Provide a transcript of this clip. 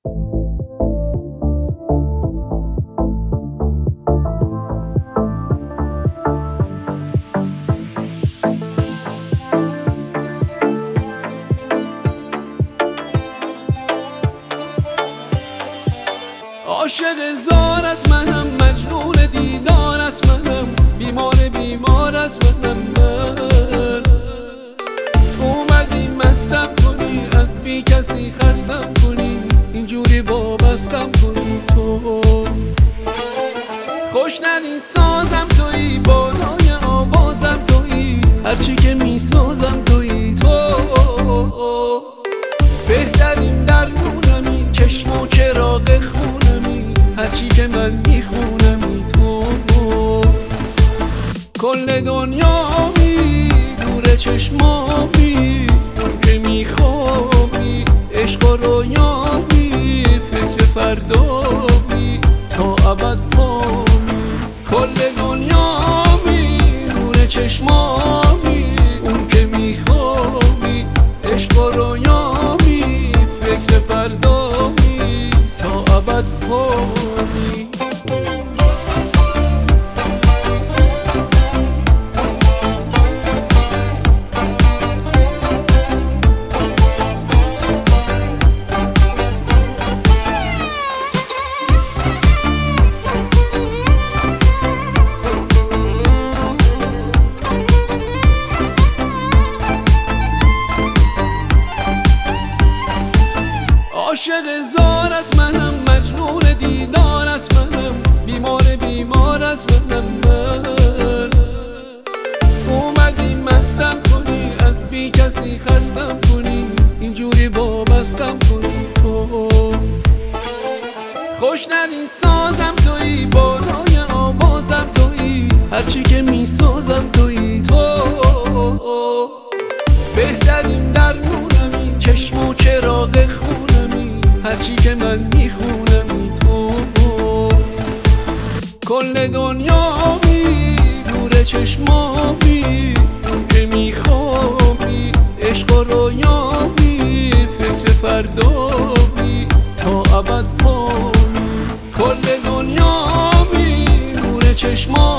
عاشق زارت منم، مجنون دیدارت منم، بیمارت منم من. اومدی مستم کنی، از بی کسی خستم کنی، اینجوری وابستم کنی تو. خوشنرین سازم تویی، بالای آوازم تویی، هرچی که میسازم تویی تو. بهترین درمونمی، چشم و چراغ خونمی، هرچی که من میخونمی تو. کل دنیامی دور چشمامی، اون که میخوابی عشق و رویامی، فکر فردامی تا ابد پامی. کل دنیامی دور چشمامی، اون که میخوابی عشق و رویامی، فکر فردامی تا ابد پامی. عاشق زارت منم، مجنون دیدارت منم، بیمارت منم من. اومدی مستم کنی، از بی کسی خستم کنی، اینجوری وابستم کنی تو. خوشنرین سازم تویی، بالای آوازم تویی، هرچی که میسازم تویی تو. بهترین درمونمی، چشم و چراغ خونمی، هرچی که من میخونمی تو. کل دنیامی دور چشمامی، اون که میخوابی عشق و رویامی، فکر فردامی تا ابد پامی. کل دنیامی دور چشمامی،